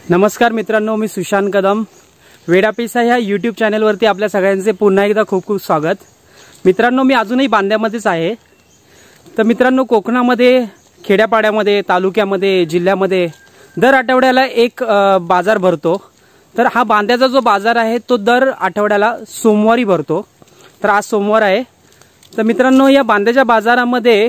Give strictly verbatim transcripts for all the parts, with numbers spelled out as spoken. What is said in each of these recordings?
नमस्कार मित्रांनो, मी सुशांत कदम. वेडापिसा ह्या यूट्यूब चॅनलवरती आपल्या सगळ्यांचे पुन्हा एकदा खूप खूप स्वागत. मित्रांनो, मी अजूनही बांद्यामध्येच आहे. तर मित्रांनो, कोकणामध्ये खेड्यापाड्यामध्ये तालुक्यामध्ये जिल्ह्यामध्ये दर आठवड्याला एक बाजार भरतो. तर हा बांद्याचा जो बाजार आहे तो दर आठवड्याला सोमवारी भरतो. तर आज सोमवार आहे. तर मित्रांनो, या बांद्याच्या बाजारामध्ये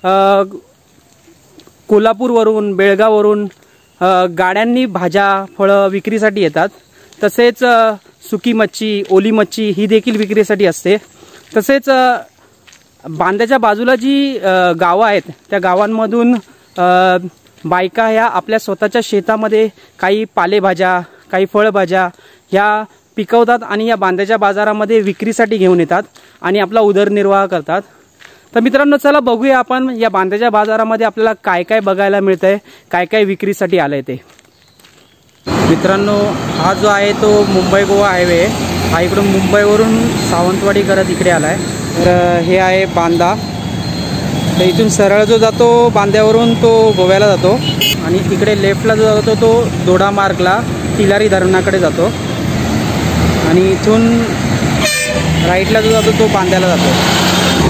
कोल्हापूरवरून बेळगाववरून गाड्यांनी भाज्या फळं विक्रीसाठी येतात. तसेच सुकी मच्छी ओली मच्छी ही देखील विक्रीसाठी असते. तसेच बांद्याच्या बाजूला जी गावं आहेत त्या गावांमधून बायका ह्या आपल्या स्वतःच्या शेतामध्ये काही पालेभाज्या काही फळभाज्या ह्या पिकवतात आणि या बांद्याच्या बाजारामध्ये विक्रीसाठी घेऊन येतात आणि आपला उदरनिर्वाह करतात. तर मित्रांनो, चला बघूया आपण या बांद्याच्या बाजारामध्ये आपल्याला काय काय बघायला मिळतंय, काय काय विक्रीसाठी आलंय ते. मित्रांनो, हा जो आहे तो मुंबई गोवा हायवे. हा इकडून मुंबईवरून सावंतवाडी करत इकडे आलाय. तर हे आहे बांदा. तर इथून सरळ जो जातो बांद्यावरून तो गोव्याला जातो आणि इकडे लेफ्टला जो जातो तो दोडा मार्गला तिलारी धरणाकडे जातो आणि इथून राईटला जो जातो तो बांद्याला जातो.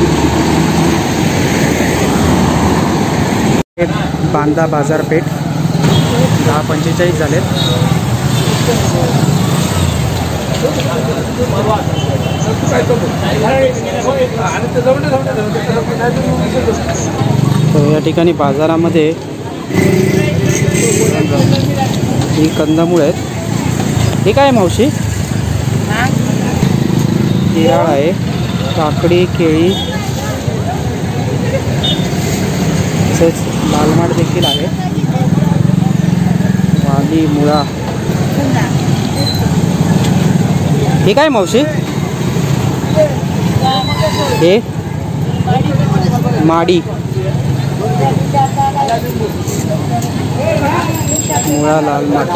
बांदा बाजारपेठ दहा पंचेचाळीस झालेत. तर या ठिकाणी बाजारामध्ये ही कंदमुळं आहेत. हे काय मावशी? केळाळ आहे, काकडी केळी तसेच लालमाट देखील आहे. वाली मुळा. हे काय मावशी? हे माडी मुळा लालमाट.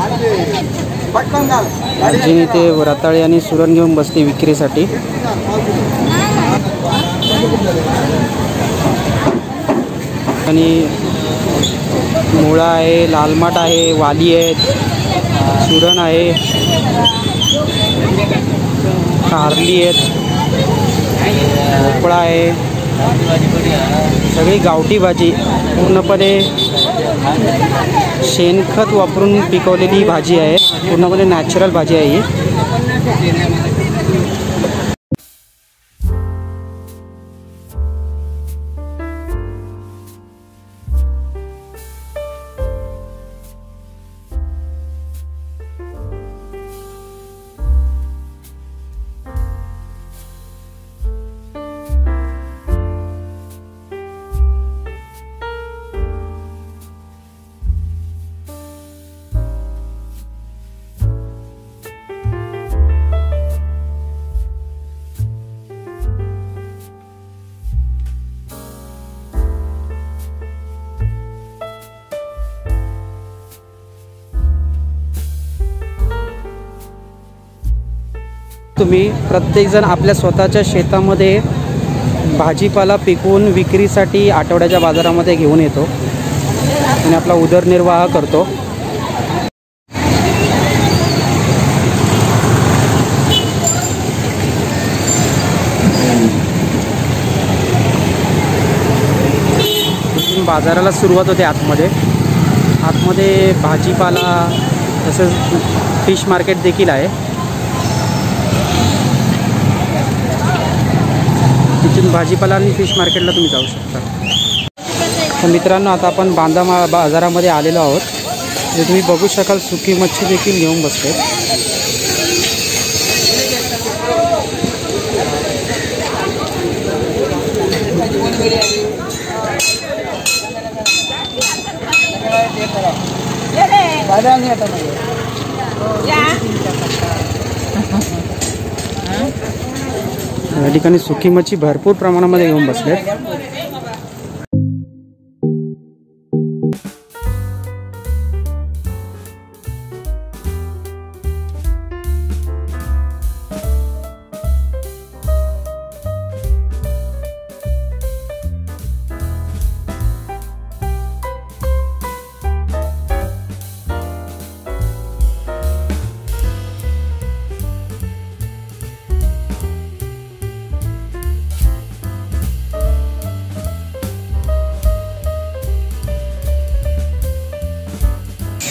आजीने ते रताळे आणि सुरण घेऊन बसते विक्रीसाठी. आणि मुळा आहे, लालमाट आहे, वाली आहेत, सुरण आहे, कारली आहेत, भोपळा आहे. सगळी गावठी भाजी, पूर्णपणे शेणखत वापरून पिकवलेली भाजी आहे. पूर्णपणे नॅचरल भाजी आहे ही. तुम्ही प्रत्येकजण आपल्या स्वतःच्या शेतामध्ये भाजीपाला पिकवून विक्रीसाठी आठवड्याच्या बाजारामध्ये घेऊन येतो आणि आपला उदरनिर्वाह करतो. इथून बाजाराला सुरुवात होते. आतमध्ये आतमध्ये भाजीपाला तसेच फिश मार्केट देखील आहे. तिथून भाजीपाला आणि फिश मार्केटला तुम्ही जाऊ शकता. तर मित्रांनो, आता आपण बांदा मा बाजारामध्ये आलेलो आहोत. जे तुम्ही बघू शकाल सुकी मच्छी देखील घेऊन बसते. या ठिकाणी सुकी मच्छी भरपूर प्रमाणामध्ये घेऊन बसले.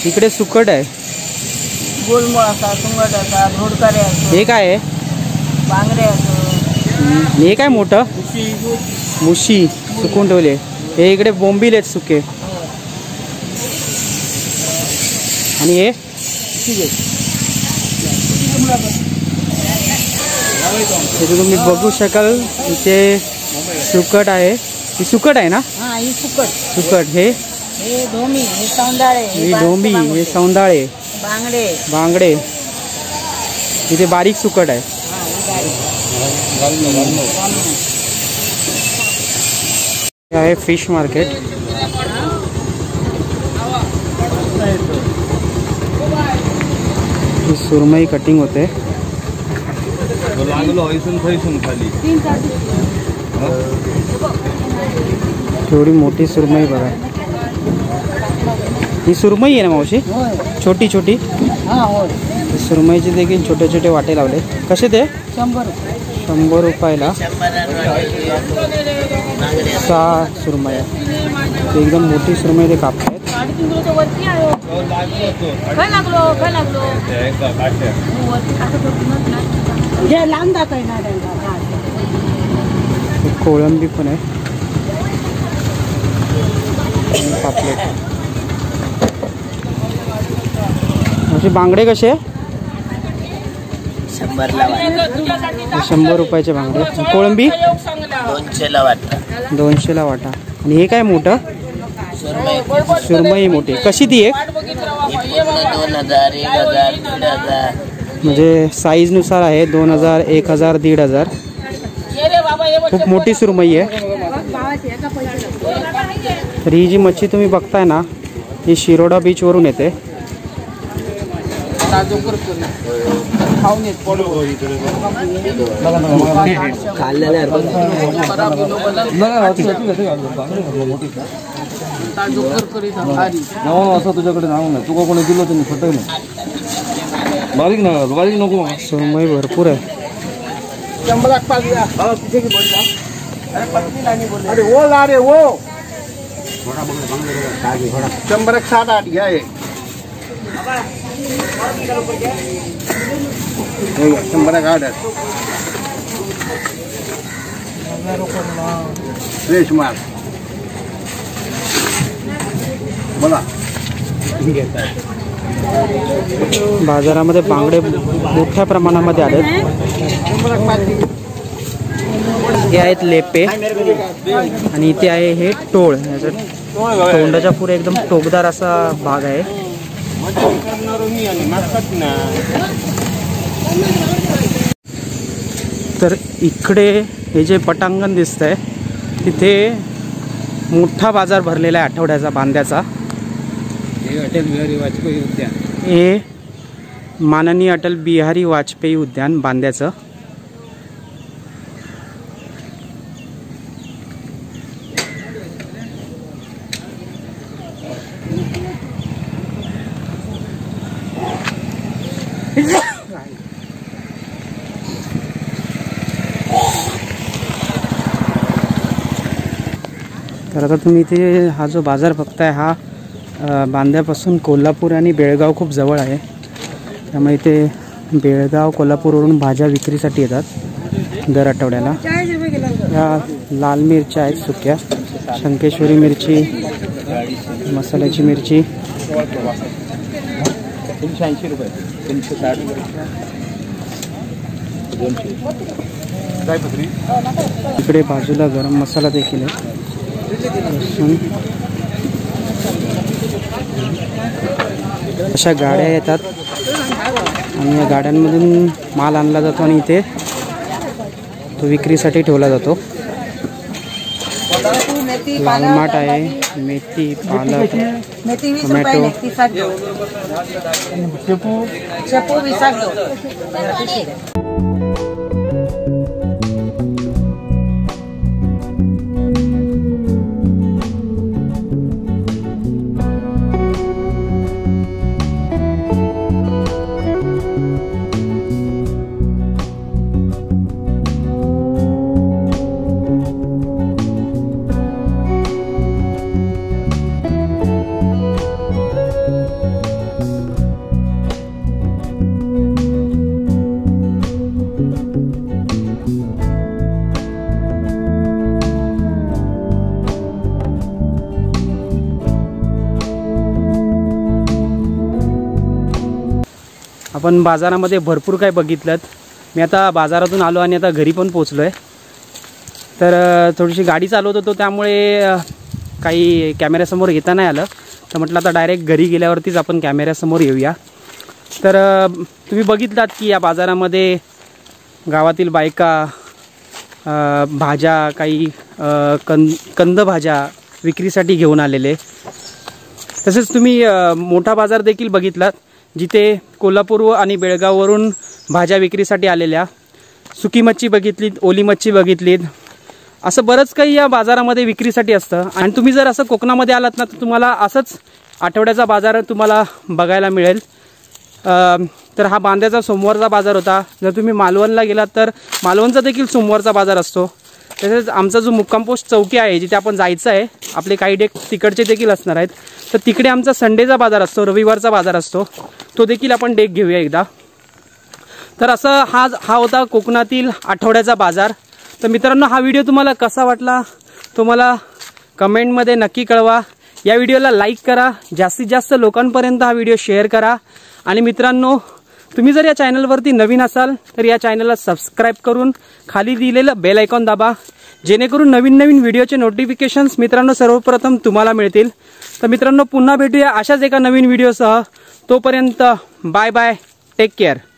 इकडे सुकट आहे, गोलमोळ असा, तुंगट असा, धोडकारे असो, हे काय आहे? बांगडे असो. हम्म, हे काय मोठं? मुशी सुकून ठेवले. हे इकडे बोंबील आहेत सुके. आणि हे इथे तुम्ही बघू शकाल, इथे सुकट आहे. ही सुकट आहे ना? हा, ही सुकट. सुकट. हे हे ढोमी, हे सौंदाळे, ही ढोंबी, हे सौंदाळे, बांगडे, बांगडे. इथे बारीक सुकट आहे. हे आहे फिश मार्केट. ही सुरमई कटिंग होते. थोडी मोठी सुरमई बघा. ही सुरमई आहे ना मावशी? छोटी छोटी. सुरमईचे देखील छोटे छोटे वाटे लावले. कसे ते? शंभर शंभर रुपयाला सहा सुरमई. एकदम मोठी सुरमई ते कापतायत. कोळंबी पण आहे, पापलेट. म्हणजे बांगडे कसे? शंभर रुपयाचे बांगडे. कोळंबी दोनशेला वाटा. दोनशेला वाटा. आणि हे काय मोठं? सुरमई मोठी. कशी ती एक? दोन हजार, एक हजार, दीड हजार. म्हणजे साईज नुसार आहे. दोन हजार, एक हजार, दीड हजार. खूप मोठी सुरमई आहे. तर ही जी मच्छी तुम्ही बघताय ना, ही शिरोडा बीच वरून येते. तुझ्याकडे नाव नाही, तुका कोणी दिलं तुम्ही फट नाही. बारीक ना, बारीक नको. सुरमई भरपूर आहे. अरे वो ला रे वो शंभर एक सात आठ घ्या. शंभर एक आठ फ्रेश माल बोला. बाजारामध्ये बांगडे मोठ्या प्रमाणामध्ये आलेत. हे आहेत लेपे आणि इथे आहे हे टोळ. तोंडाच्या पुढे एकदम टोकदार असा भाग आहे. तर इकडे हे जे पटांगण दिसतंय, तिथे मोठा बाजार भरलेला आहे आठवड्याचा बांद्याचा. अटल बिहारी वाजपेयी उद्यान. हे माननीय अटल बिहारी वाजपेयी उद्यान बांद्याचं. तर आता तुम्ही इथे हा जो बाजार बघताय, हा बांद्यापासून कोल्हापूर आणि बेळगाव खूप जवळ आहे. त्यामुळे इथे बेळगाव कोल्हापूरवरून भाज्या विक्रीसाठी येतात दर आठवड्याला. या लाल मिरच्या आहेत सुक्या, शंकेश्वरी मिरची, मसाल्याची मिरची. तीनशे ऐंशी रुपये, तीनशे साठ दोनशे. इकडे बाजूला गरम मसाला देखील आहे. अशा गाड्या येतात आणि या गाड्यांमधून माल आणला जातो आणि इथे तो विक्रीसाठी ठेवला जातो. लाल माठ आहे, मेथी, पालक, टोमॅटो. आपण बाजारामध्ये भरपूर काय बघितलं। मी आता बाजारातून आलो आणि आता घरी पण पोहोचलो आहे। तर थोडीशी गाडी चालवत होतो त्यामुळे काही कॅमेऱ्यासमोर येता नाही आलं, तर म्हटलं आता डायरेक्ट घरी गेल्यावरतीच आपण कॅमेऱ्यासमोर येऊया। तर तुम्ही बघितलात की या बाजारामध्ये गावातील बायका भाज्या, काही कंद कंद भाज्या विक्रीसाठी घेऊन आलेले। तसेच तुम्ही मोठा बाजार देखील बघितलात जिथे कोल्हापूर आणि बेळगाववरून भाज्या विक्रीसाठी आलेल्या। सुकी मच्छी बघितलीत, ओली मच्छी बघितलीत, असं बरंच काही या बाजारामध्ये विक्रीसाठी असतं। आणि तुम्ही जर असं कोकणामध्ये आलात ना तर तुम्हाला असंच आठवड्याचा बाजार तुम्हाला बघायला मिळेल। तर हा बांद्याचा सोमवारचा बाजार होता। जर तुम्ही मालवणला गेलात तर मालवणचा देखील सोमवारचा बाजार असतो। तसेच आमचा जो मुक्काम पोस्ट चौकी आहे जिथे आपण जायचं आहे, आपले काही डेक तिकडचे देखील असणार आहेत, तर तिकडे आमचा संडेचा बाजार असतो, रविवारचा बाजार असतो, तो देखील आपण डेक घेऊया एकदा। तर असं हा हा होता कोकणातील आठवड्याचा बाजार। तर मित्रांनो, हा व्हिडिओ तुम्हाला कसा वाटला तो मला कमेंटमध्ये नक्की कळवा। या व्हिडिओला लाईक करा, जास्तीत जास्त लोकांपर्यंत हा व्हिडिओ शेअर करा। आणि मित्रांनो, तुम्ही जर या चॅनलवरती नवीन असाल तर या चॅनलला सबस्क्राईब करून खाली दिलेलं बेल आयकॉन दाबा, जेणेकरून नवीन नवीन व्हिडिओचे नोटिफिकेशन्स मित्रांनो सर्वप्रथम तुम्हाला मिळतील। तर मित्रांनो, पुन्हा भेटूया अशाच एका नवीन व्हिडिओसह। तोपर्यंत बाय बाय, टेक केअर।